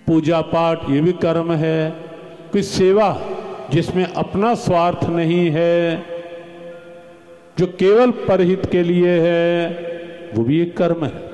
पूजा पाठ ये भी कर्म है, कोई सेवा जिसमें अपना स्वार्थ नहीं है, जो केवल परहित के लिए है, वो भी एक कर्म है।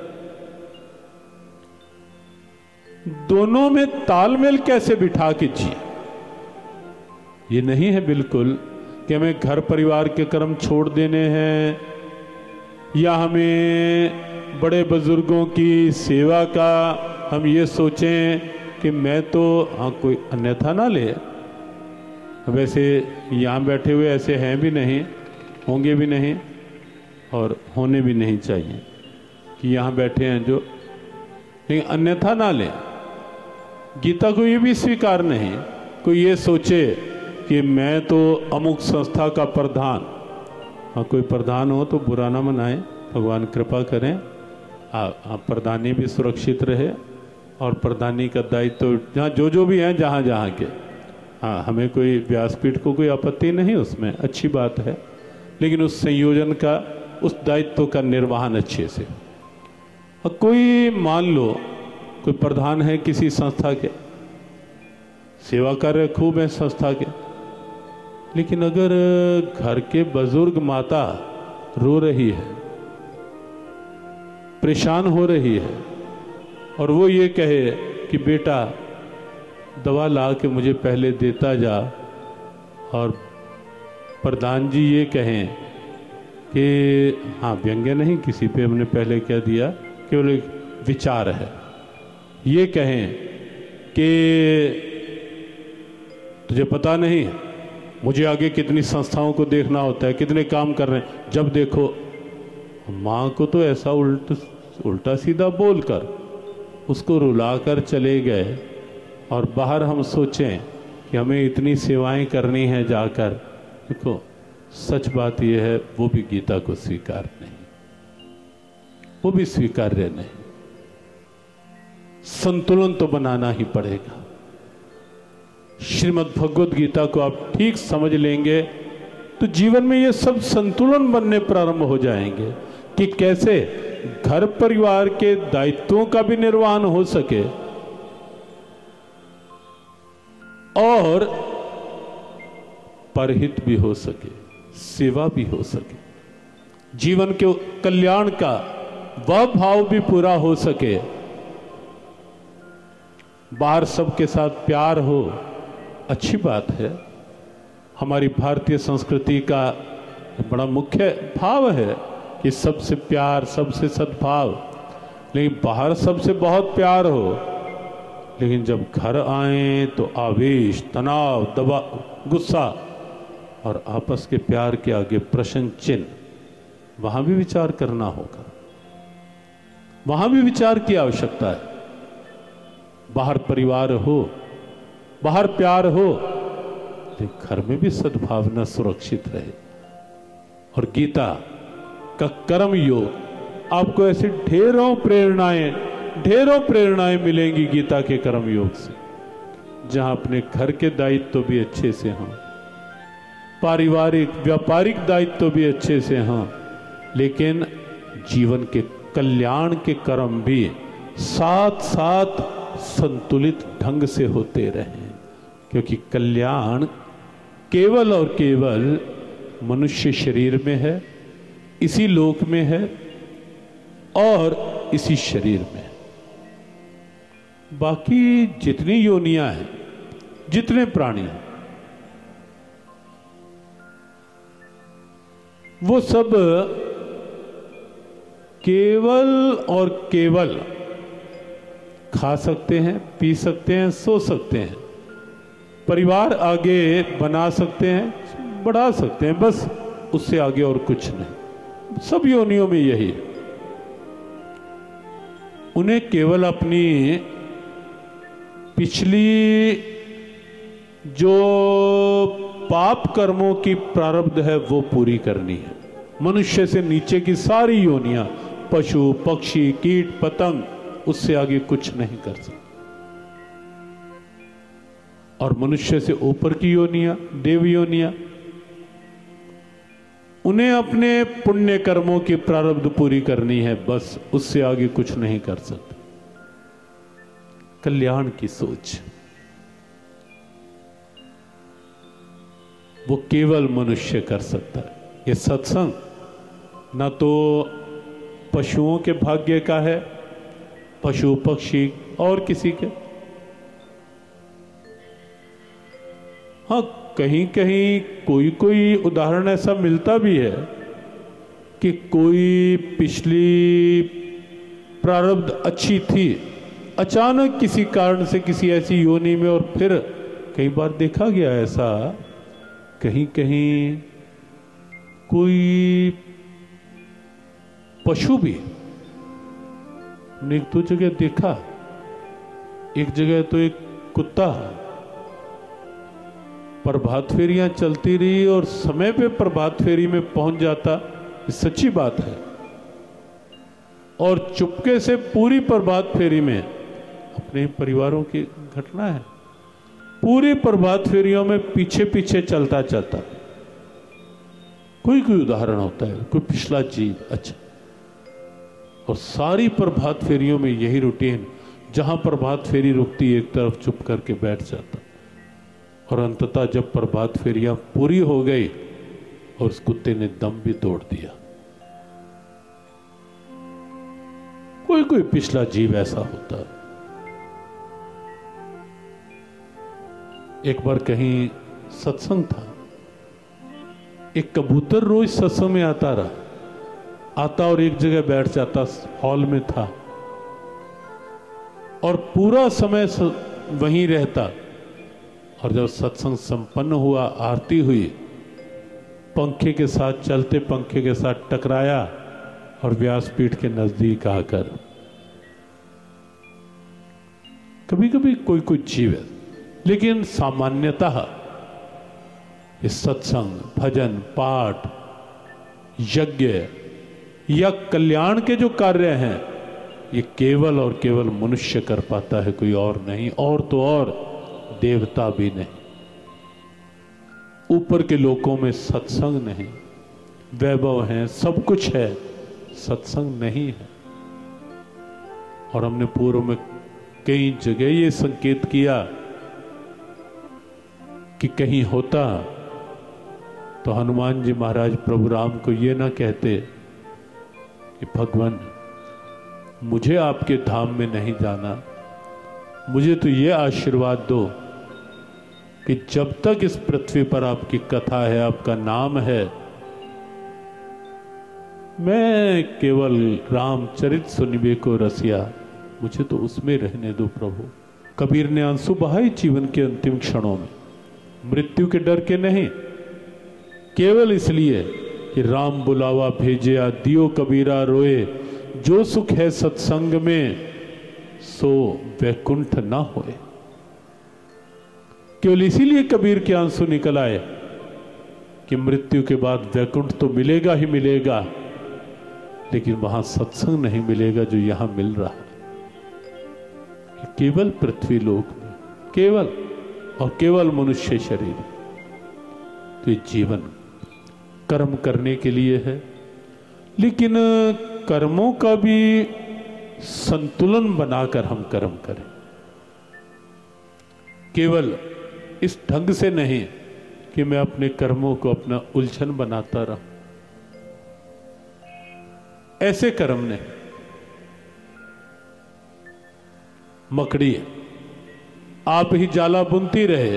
दोनों में तालमेल कैसे बिठा के जिए, ये नहीं है बिल्कुल कि हमें घर परिवार के कर्म छोड़ देने हैं या हमें बड़े बुजुर्गों की सेवा का हम ये सोचें कि मैं तो, हाँ कोई अन्यथा ना ले। वैसे यहाँ बैठे हुए ऐसे हैं भी नहीं, होंगे भी नहीं और होने भी नहीं चाहिए कि यहाँ बैठे हैं जो, लेकिन अन्यथा ना ले। गीता को ये भी स्वीकार नहीं कोई ये सोचे कि मैं तो अमुक संस्था का प्रधान। हाँ कोई प्रधान हो तो बुरा ना मनाए, भगवान कृपा करें, प्रधानी भी सुरक्षित रहे और प्रधानी का दायित्व जहाँ जो भी हैं जहाँ जहाँ के, हाँ हमें कोई व्यासपीठ को कोई आपत्ति नहीं, उसमें अच्छी बात है, लेकिन उस संयोजन का, उस दायित्व का निर्वहन अच्छे से। और कोई मान लो कोई प्रधान है किसी संस्था के, सेवा कार्य खूब है संस्था के, लेकिन अगर घर के बुजुर्ग माता रो रही है, परेशान हो रही है और वो ये कहे कि बेटा दवा ला के मुझे पहले देता जा, और प्रधान जी ये कहें कि हाँ व्यंग्य नहीं किसी पे हमने पहले क्या दिया, केवल एक विचार है, ये कहें कि तुझे पता नहीं मुझे आगे कितनी संस्थाओं को देखना होता है, कितने काम कर रहे हैं, जब देखो। माँ को तो ऐसा उल्टा सीधा बोलकर उसको रुलाकर चले गए, और बाहर हम सोचें कि हमें इतनी सेवाएं करनी है जाकर। देखो सच बात यह है, वो भी गीता को स्वीकार नहीं, वो भी स्वीकार्य नहीं। संतुलन तो बनाना ही पड़ेगा। श्रीमद् भगवद गीता को आप ठीक समझ लेंगे तो जीवन में ये सब संतुलन बनने प्रारंभ हो जाएंगे कि कैसे घर परिवार के दायित्वों का भी निर्वहन हो सके और परहित भी हो सके, सेवा भी हो सके, जीवन के कल्याण का वह भाव भी पूरा हो सके, बाहर सबके साथ प्यार हो, अच्छी बात है। हमारी भारतीय संस्कृति का बड़ा मुख्य भाव है कि सबसे प्यार, सबसे सद्भाव, लेकिन बाहर सबसे बहुत प्यार हो, लेकिन जब घर आए तो आवेश, तनाव, दबाव, गुस्सा और आपस के प्यार के आगे प्रश्न चिन्ह, वहां भी विचार करना होगा, वहां भी विचार की आवश्यकता है। बाहर परिवार हो, बाहर प्यार हो, लेकिन घर में भी सद्भावना सुरक्षित रहे। और गीता का कर्म योग आपको ऐसे ढेरों प्रेरणाएं मिलेंगी गीता के कर्म योग से, जहां अपने घर के दायित्व भी अच्छे से हों, पारिवारिक व्यापारिक दायित्व भी अच्छे से हों, लेकिन जीवन के कल्याण के कर्म भी साथ साथ संतुलित ढंग से होते रहें, क्योंकि कल्याण केवल और केवल मनुष्य शरीर में है, इसी लोक में है और इसी शरीर में। बाकी जितनी योनियां हैं, जितने प्राणी हैं, वो सब केवल और केवल खा सकते हैं, पी सकते हैं, सो सकते हैं, परिवार आगे बना सकते हैं, बढ़ा सकते हैं, बस उससे आगे और कुछ नहीं। सब योनियों में यही है। उन्हें केवल अपनी पिछली जो पाप कर्मों की प्रारब्ध है वो पूरी करनी है। मनुष्य से नीचे की सारी योनियां, पशु पक्षी कीट पतंग, उससे आगे कुछ नहीं कर सकते। और मनुष्य से ऊपर की योनियां, देव योनियां, उन्हें अपने पुण्य कर्मों की प्रारब्ध पूरी करनी है, बस उससे आगे कुछ नहीं कर सकते। कल्याण की सोच। वो केवल मनुष्य कर सकता है। ये सत्संग ना तो पशुओं के भाग्य का है, पशु पक्षी और किसी के। हाँ, कहीं कहीं कोई कोई उदाहरण ऐसा मिलता भी है कि कोई पिछली प्रारब्ध अच्छी थी, अचानक किसी कारण से किसी ऐसी योनि में, और फिर कई बार देखा गया ऐसा, कहीं कहीं कोई पशु भी, हमने एक दो जगह देखा। एक जगह तो एक कुत्ता प्रभात फेरियां चलती रही और समय पे प्रभात फेरी में पहुंच जाता, ये सच्ची बात है, और चुपके से पूरी प्रभात फेरी में, अपने परिवारों की घटना है, पूरी प्रभात फेरियों में पीछे पीछे चलता चलता। कोई कोई उदाहरण होता है, कोई पिछला जीव, अच्छा, और सारी प्रभात फेरियों में यही रूटीन, जहां प्रभात फेरी रुकती एक तरफ चुप करके बैठ जाता, और अंततः जब प्रभात फेरियां पूरी हो गई और उस कुत्ते ने दम भी तोड़ दिया। कोई कोई पिछला जीव ऐसा होता है। एक बार कहीं सत्संग था, एक कबूतर रोज सत्संग में आता और एक जगह बैठ जाता, हॉल में था, और पूरा समय वहीं रहता, और जब सत्संग संपन्न हुआ, आरती हुई, पंखे के साथ, चलते पंखे के साथ टकराया और व्यासपीठ के नजदीक आकर, कभी कभी कोई कोई जीव है, लेकिन सामान्यतः इस सत्संग, भजन, पाठ, यज्ञ या कल्याण के जो कार्य हैं, ये केवल और केवल मनुष्य कर पाता है, कोई और नहीं, और तो और देवता भी नहीं। ऊपर के लोकों में सत्संग नहीं, वैभव है, सब कुछ है, सत्संग नहीं है। और हमने पूर्व में कई जगह ये संकेत किया कि कहीं होता तो हनुमान जी महाराज प्रभु राम को ये ना कहते कि भगवान मुझे आपके धाम में नहीं जाना, मुझे तो ये आशीर्वाद दो कि जब तक इस पृथ्वी पर आपकी कथा है, आपका नाम है, मैं केवल रामचरित सुनिबे को रसिया, मुझे तो उसमें रहने दो प्रभु। कबीर ने आंसू बहाए जीवन के अंतिम क्षणों में, मृत्यु के डर के नहीं, केवल इसलिए कि राम बुलावा भेजिया, दियो कबीरा रोए, जो सुख है सत्संग में सो वैकुंठ ना होए। केवल इसीलिए कबीर के आंसू निकल आए कि मृत्यु के बाद वैकुंठ तो मिलेगा ही मिलेगा, लेकिन वहां सत्संग नहीं मिलेगा जो यहां मिल रहा है। केवल पृथ्वी लोक में, केवल और केवल मनुष्य शरीर। तो ये जीवन कर्म करने के लिए है, लेकिन कर्मों का भी संतुलन बनाकर हम कर्म करें। केवल इस ढंग से नहीं कि मैं अपने कर्मों को अपना उलझन बनाता रहूं, ऐसे कर्म नहीं। मकड़ी आप ही जाला बुनती रहे,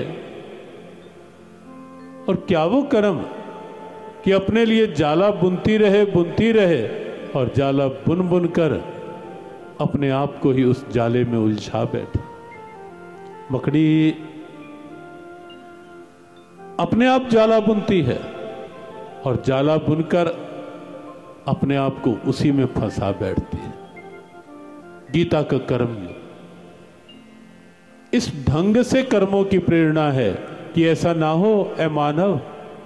और क्या वो कर्म कि अपने लिए जाला बुनती रहे और जाला बुन बुन कर अपने आप को ही उस जाले में उलझा बैठे। मकड़ी अपने आप जाला बुनती है और जाला बुनकर अपने आप को उसी में फंसा बैठती है। गीता का कर्म इस ढंग से कर्मों की प्रेरणा है कि ऐसा ना हो ए मानव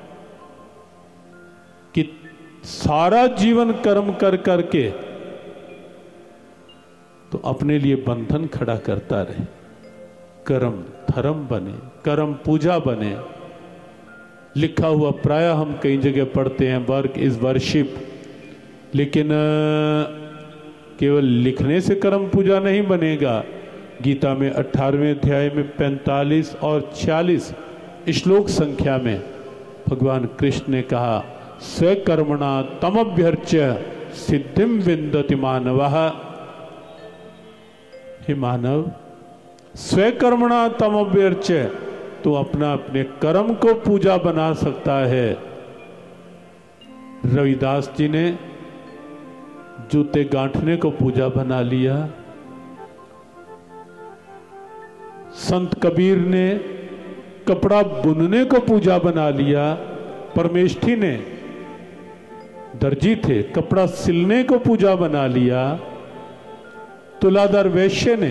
कि सारा जीवन कर्म कर करके तो अपने लिए बंधन खड़ा करता रहे। कर्म धर्म बने, कर्म पूजा बने। लिखा हुआ प्राय हम कई जगह पढ़ते हैं, वर्क इज वर्शिप, लेकिन केवल लिखने से कर्म पूजा नहीं बनेगा, गीता में 18वें अध्याय में 45 और 46 श्लोक संख्या में भगवान कृष्ण ने कहा, स्वकर्मणा तमभ्यर्च्य सिद्धिम विन्दति मानवः। हे मानव, स्वकर्मणा तमभ्यर्च्य, तो अपने कर्म को पूजा बना सकता है। रविदास जी ने जूते गांठने को पूजा बना लिया, संत कबीर ने कपड़ा बुनने को पूजा बना लिया, परमेष्ठी ने, दर्जी थे, कपड़ा सिलने को पूजा बना लिया, तुलादार वैश्य ने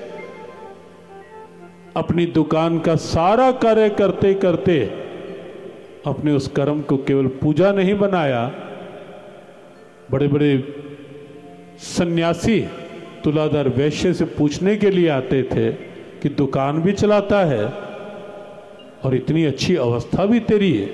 अपनी दुकान का सारा कार्य करते करते अपने उस कर्म को केवल पूजा नहीं बनाया। बड़े बड़े सन्यासी तुलादार वैश्य से पूछने के लिए आते थे कि दुकान भी चलाता है और इतनी अच्छी अवस्था भी तेरी है।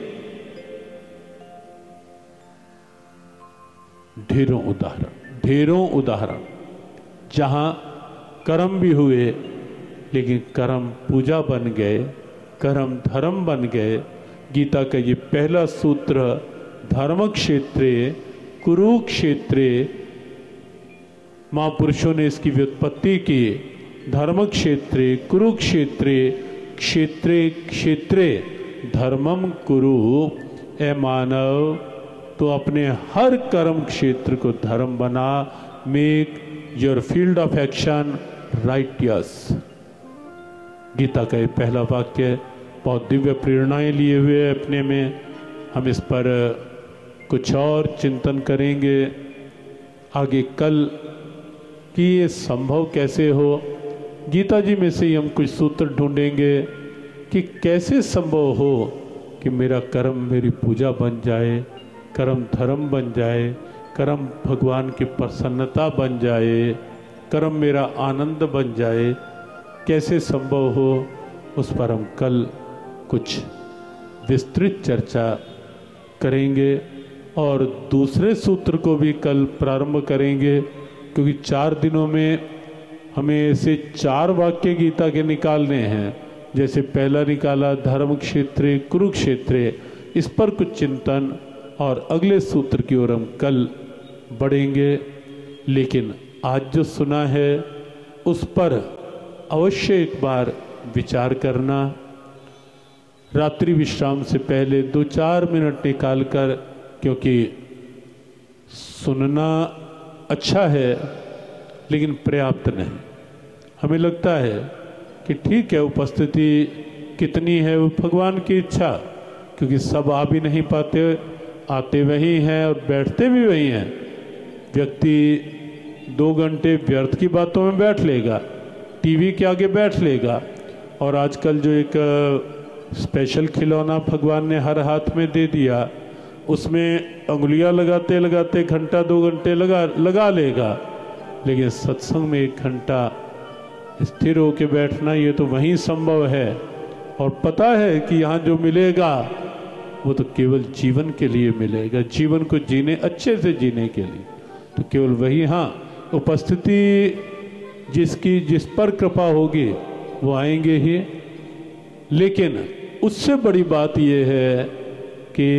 ढेरों उदाहरण जहां कर्म भी हुए लेकिन कर्म पूजा बन गए, कर्म धर्म बन गए। गीता का ये पहला सूत्र, धर्म क्षेत्रे कुरुक्षेत्रे, महापुरुषों ने इसकी व्युत्पत्ति की। धर्म क्षेत्रे कुरुक्षेत्रे क्षेत्रे क्षेत्रे धर्मम कुरु। ए मानव, तो अपने हर कर्म क्षेत्र को धर्म बना। Make your field of action righteous. Gita का ये पहला वाक्य बहुत दिव्य प्रेरणाएं लिए हुए अपने में। हम इस पर कुछ और चिंतन करेंगे आगे कल कि ये संभव कैसे हो। गीता जी में से ही हम कुछ सूत्र ढूंढेंगे कि कैसे संभव हो कि मेरा कर्म मेरी पूजा बन जाए, कर्म धर्म बन जाए, कर्म भगवान की प्रसन्नता बन जाए, कर्म मेरा आनंद बन जाए। कैसे संभव हो, उस पर हम कल कुछ विस्तृत चर्चा करेंगे और दूसरे सूत्र को भी कल प्रारंभ करेंगे, क्योंकि 4 दिनों में हमें ऐसे 4 वाक्य गीता के निकालने हैं। जैसे पहला निकाला धर्म क्षेत्रे कुरुक्षेत्रे, इस पर कुछ चिंतन और अगले सूत्र की ओर हम कल बढ़ेंगे। लेकिन आज जो सुना है उस पर अवश्य एक बार विचार करना। रात्रि विश्राम से पहले 2-4 मिनट निकालकर, क्योंकि सुनना अच्छा है लेकिन पर्याप्त नहीं। हमें लगता है कि ठीक है, उपस्थिति कितनी है वो भगवान की इच्छा, क्योंकि सब आ भी नहीं पाते, आते वही हैं और बैठते भी वही हैं। व्यक्ति 2 घंटे व्यर्थ की बातों में बैठ लेगा, टीवी के आगे बैठ लेगा, और आजकल जो एक स्पेशल खिलौना भगवान ने हर हाथ में दे दिया, उसमें अंगुलियां लगाते लगाते घंटा 2 घंटे लगा लेगा। लेकिन सत्संग में 1 घंटा स्थिर होके बैठना, ये तो वहीं संभव है। और पता है कि यहाँ जो मिलेगा वो तो केवल जीवन के लिए मिलेगा, जीवन को जीने, अच्छे से जीने के लिए। तो केवल वही, हाँ, उपस्थिति जिस पर कृपा होगी वो आएंगे ही। लेकिन उससे बड़ी बात यह है कि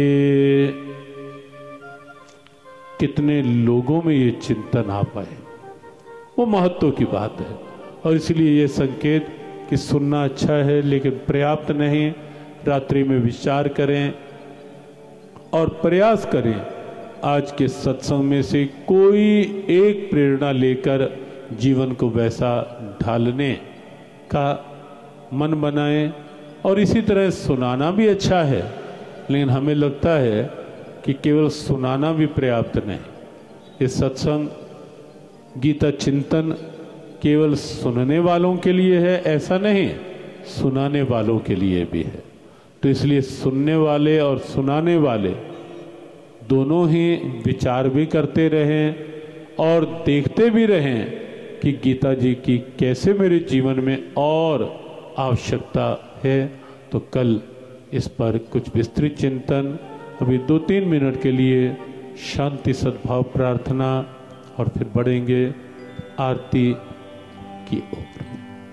कितने लोगों में ये चिंतन आ पाए, वो महत्व की बात है। और इसलिए ये संकेत कि सुनना अच्छा है लेकिन पर्याप्त नहीं। रात्रि में विचार करें और प्रयास करें आज के सत्संग में से कोई एक प्रेरणा लेकर जीवन को वैसा ढालने का मन बनाएं। और इसी तरह सुनाना भी अच्छा है, लेकिन हमें लगता है कि केवल सुनाना भी पर्याप्त नहीं। ये सत्संग गीता चिंतन केवल सुनने वालों के लिए है ऐसा नहीं, सुनाने वालों के लिए भी है। तो इसलिए सुनने वाले और सुनाने वाले दोनों ही विचार भी करते रहें और देखते भी रहें कि गीता जी की कैसे मेरे जीवन में और आवश्यकता है। तो कल इस पर कुछ विस्तृत चिंतन। अभी 2-3 मिनट के लिए शांति सद्भाव प्रार्थना और फिर बढ़ेंगे आरती की ओर।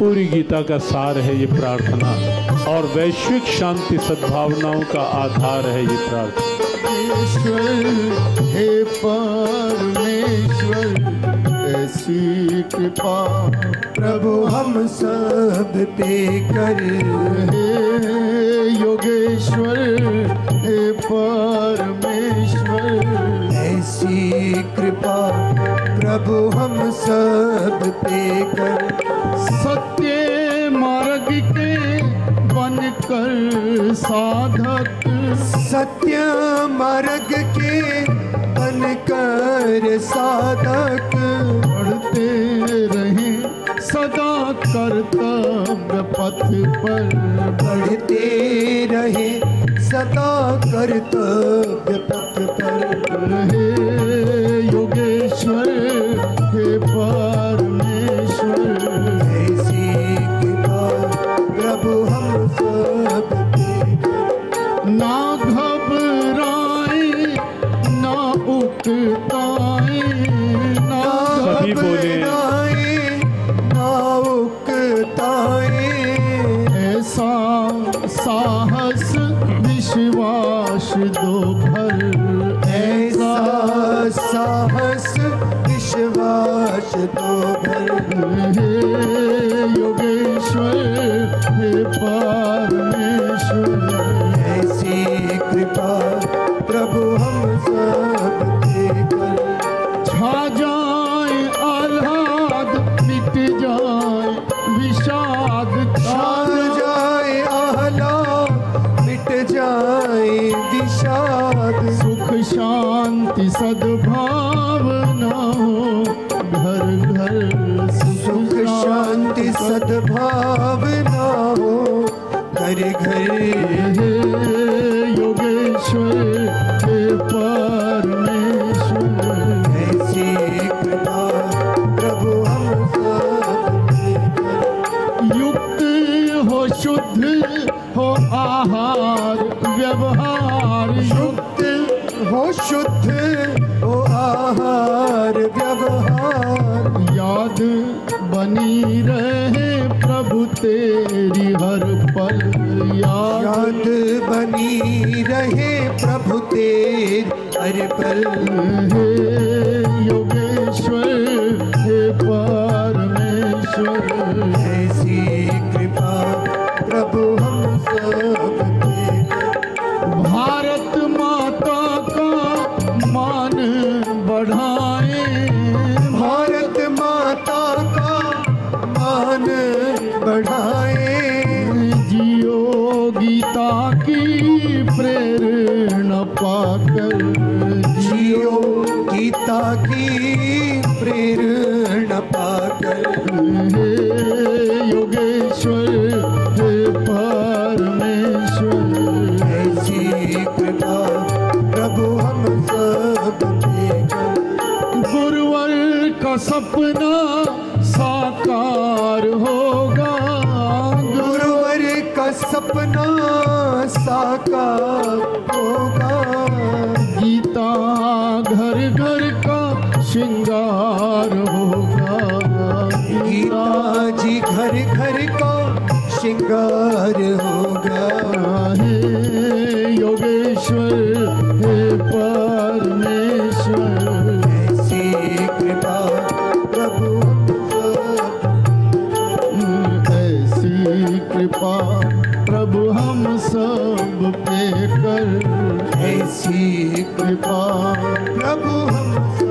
पूरी गीता का सार है ये प्रार्थना, और वैश्विक शांति सद्भावनाओं का आधार है ये प्रार्थना। हे परमेश्वर ऐसी कृपा प्रभु हम सब पे कर। हे योगेश्वर हे परमेश्वर ऐसी कृपा प्रभु हम सब पे कर। सत्य मार्ग के बनकर साधक, सत्य मार्ग के बनकर साधक बढ़ते रहे सदा कर्तव्य पथ पर, बढ़ते रहे सदा कर्तव्य पथ पर। हे योगेश्वर हे परमेश्वर ऐसी कृपा प्रभु हम सब ना घबराए ना उकताए, ना घबराए ना उकताए। ऐसा साहस विश्वास दो भर, ऐसा साहस विश्वास दो भर। हे योगेश्वर हे परमेश्वर ऐसी कृपा प्रभु हम सब पे कर। छा जाए आह्लाद मिट जाए विषाद, छा जाए आह्लाद मिट जाए विषाद। सुख शांति सद्भावना हो घर घर, सुख शांति सद्भावना हो घर घर। हे योगेश्वर हे परमेश्वर ऐसी कृपा प्रभु हम सब युक्त हो शुद्ध हो आहार व्यवहार, युक्त हो शुद्ध हो आहार व्यवहार। याद बनी रहे प्रभु तेरी हर पल, याद बनी रहे प्रभु तेरी हर पल। हे योगेश्वर हे परमेश्वर ऐसी कृपा प्रभु हम सब पे कर। भारत माता का मान बढ़ाए, भारत माता का मान बढ़ाए। जियो गीता की प्रेरणा पाकर, जियो गीता की प्रेरणा पाकर। हे योगेश्वर हे परमेश्वर ऐसी कृपा प्रभु हम सब पे कर। गुरुवर का सपना साकार होगा, गुरुवर का सपना साकार होगा। गीता घर घर का श्रृंगार होगा, गीता जी घर घर का श्रृंगार होगा। हे योगेश्वर हे परमेश्वर ऐसी कृपा प्रभु ऐसी कृपा प्रभु हम सब पे कर। ऐसी कृपा प्रभु हम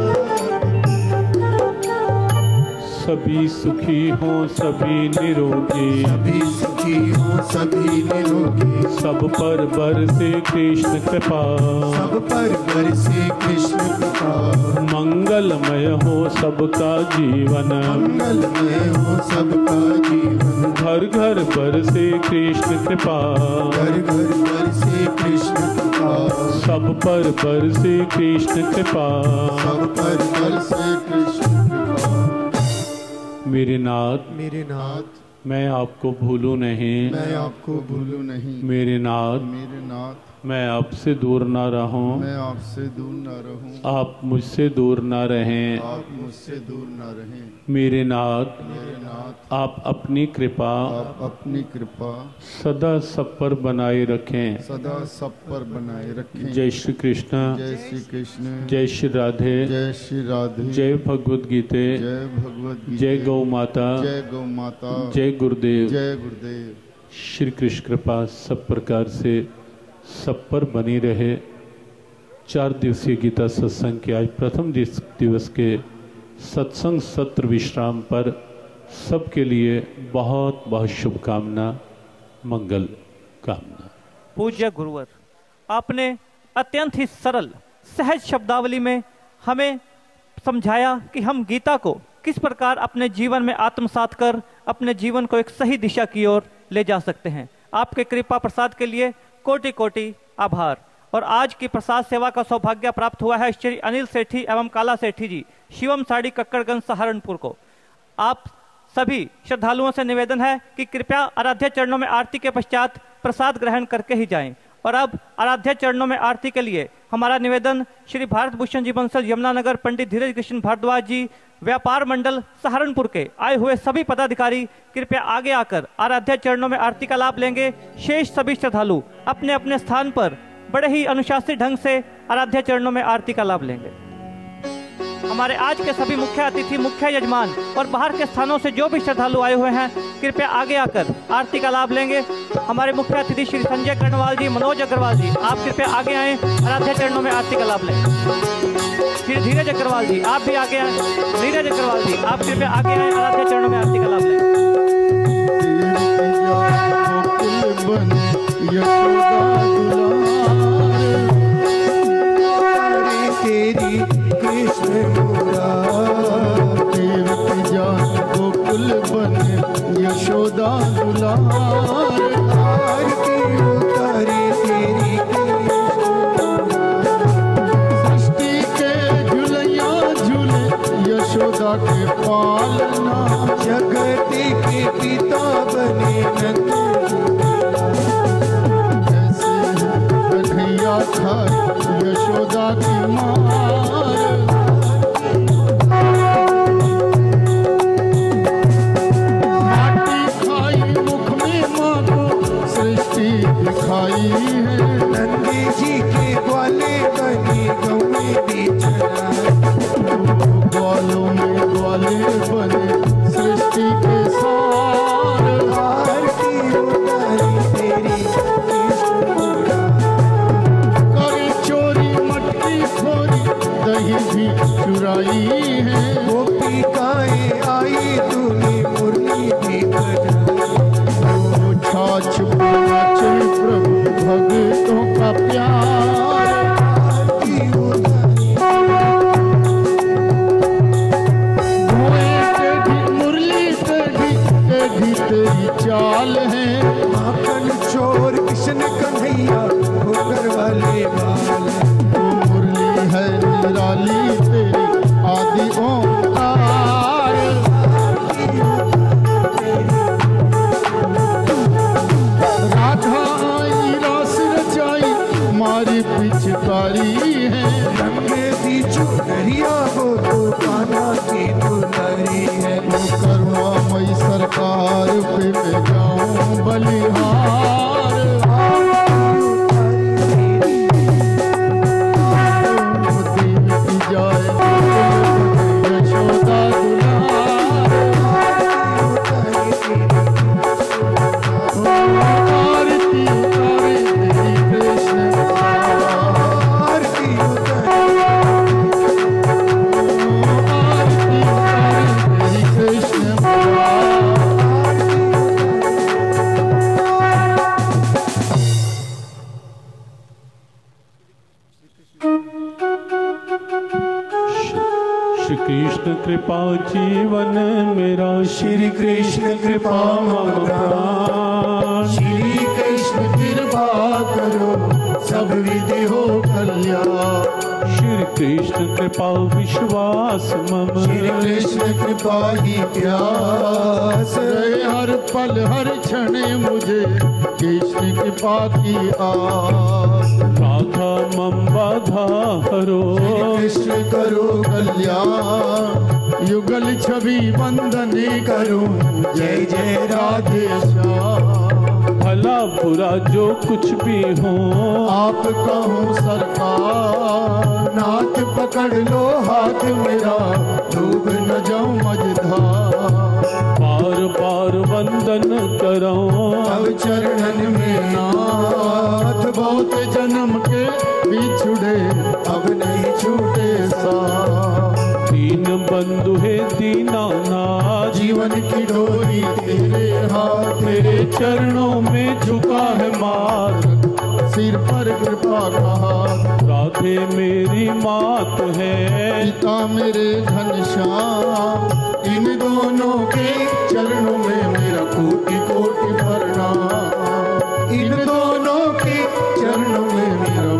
सभी सुखी हों सभी निरोगी, सभी सुखी हों सभी निरोगी। सब पर बरसे कृष्ण कृपा, सब पर बरसे कृष्ण कृपा। मंगलमय हो सबका जीवन, मंगलमय हो सबका जीवन। घर घर बरसे कृष्ण कृपा, घर घर बरसे कृष्ण कृपा। सब पर बरसे कृष्ण कृपा, सब पर बरसे कृष्ण कृपा। मेरे नाथ, मेरे नाथ मैं आपको भूलूं नहीं, मैं आपको भूलूं नहीं। मेरे नाथ, मेरे नाथ मैं आपसे दूर ना रहूं, मैं आपसे दूर ना रहूं, आप मुझसे दूर ना रहें, आप मुझसे दूर ना रहें। मेरे नाथ, आप अपनी कृपा, आप अपनी कृपा सदा सब पर बनाए रखें। सदा सब पर बनाए रखें। जय श्री कृष्ण, जय श्री कृष्ण, जय श्री राधे, जय श्री राधे, जय भगवद गीते, जय भगवद गीता, जय गौ माता, जय गौ माता, जय गुरुदेव। जय गुरुदेव। श्री कृष्ण कृपा सब प्रकार से सब पर बनी रहे। 4 दिवसीय गीता सत्संग के आज प्रथम दिवस के सत्संग सत्र विश्राम पर सबके लिए बहुत बहुत शुभकामना, मंगल कामना। पूज्य गुरुवर, आपने अत्यंत ही सरल सहज शब्दावली में हमें समझाया कि हम गीता को किस प्रकार अपने जीवन में आत्मसात कर अपने जीवन को एक सही दिशा की ओर ले जा सकते हैं। आपके कृपा प्रसाद के लिए कोटि कोटि आभार। और आज की प्रसाद सेवा का सौभाग्य प्राप्त हुआ है श्री अनिल सेठी एवं काला सेठी जी, शिवम साड़ी कक्कड़गंज सहारनपुर को। आप सभी श्रद्धालुओं से निवेदन है कि कृपया आराध्य चरणों में आरती के पश्चात प्रसाद ग्रहण करके ही जाएं। और अब आराध्य चरणों में आरती के लिए हमारा निवेदन श्री भारत भूषण जी बंसल यमुनानगर पंडित धीरज कृष्ण भारद्वाज जी व्यापार मंडल सहारनपुर के आए हुए सभी पदाधिकारी कृपया आगे आकर आराध्य चरणों में आरती का लाभ लेंगे। शेष सभी श्रद्धालु अपने अपने स्थान पर बड़े ही अनुशासित ढंग से आराध्य चरणों में आरती का लाभ लेंगे। हमारे आज के सभी मुख्य अतिथि, मुख्य यजमान और बाहर के स्थानों से जो भी श्रद्धालु आए हुए हैं कृपया आगे आकर आरती का लाभ लेंगे। हमारे मुख्य अतिथि श्री संजय कर्णवाल जी, मनोज अग्रवाल जी, आप कृपया आगे आए, आराध्य चरणों में आरती का लाभ लें। श्री धीरज अग्रवाल जी, आप भी आगे आए। धीरज अग्रवाल जी, आप कृपया आगे आए, आराध्य चरणों में आरती का लाभ लें। तेरी कृष्ण गोकुल बन यशोदा दुलार, आरती उतारी तेरी सृष्टि के झुलैया झूले यशोदा के पालना, जगती के पिता बने नंद कन्हैया खाए यशोदा की मार, माटी खाई मुख में माँ को सृष्टि दिखाई है, नंदी जी के ग्वाले बनी गौएं बिछड़ा, ग्वालों में ग्वाले बने सृष्टि के सार, आरती उतारी तेरी दही भी चुराई है, गोपी काए आई तूने मुरली भी बजाई, छाछ नाचे प्रभु भक्तों का प्यार, मुरली टेढ़ी तेरी चाल है, माखन चोर कृष्ण कन्हैया होकर वाले बाल, है निराली तेरी आदि ओंकार, राधा आई रास रचाई मारी पिचकारी है, रंगे दी चुनरिया वो तो कान्हा की दुलारी है, वो करुणामयी सरकार पे मैं जाऊं बलिहार, कृपा जीवन मेरा, श्री कृष्ण कृपा ममता, श्री कृष्ण कृपा करो सब विधि हो कल्याण। श्री कृष्ण कृपा विश्वास मम, श्री कृष्ण कृपा ही प्यास रहे हर पल हर क्षण मुझे कृष्ण कृपा की आस। राधा मम बाधा हरो, कृष्ण करो कल्याण युगल छवि वंदन करूं जय जय राधे श्याम। भला बुरा जो कुछ भी हो आप कहूँ सरकार नाथ पकड़ लो हाथ मेरा डूब न जाऊं मझधार। बार बार वंदन करो अब चरणन में नाथ बहुत जन्म के बिछुड़े अब नहीं छूटे साथ। दीन बंधु है दीनानाथ जीवन की डोरी तेरे हाथ तेरे चरणों में झुका है माथ। सिर पर कृपा का हाथ राधे मेरी मात है पिता मेरे घनश्याम। इन दोनों के चरणों में मेरा कोटि कोटि प्रणाम। इन दोनों के चरणों में मेरा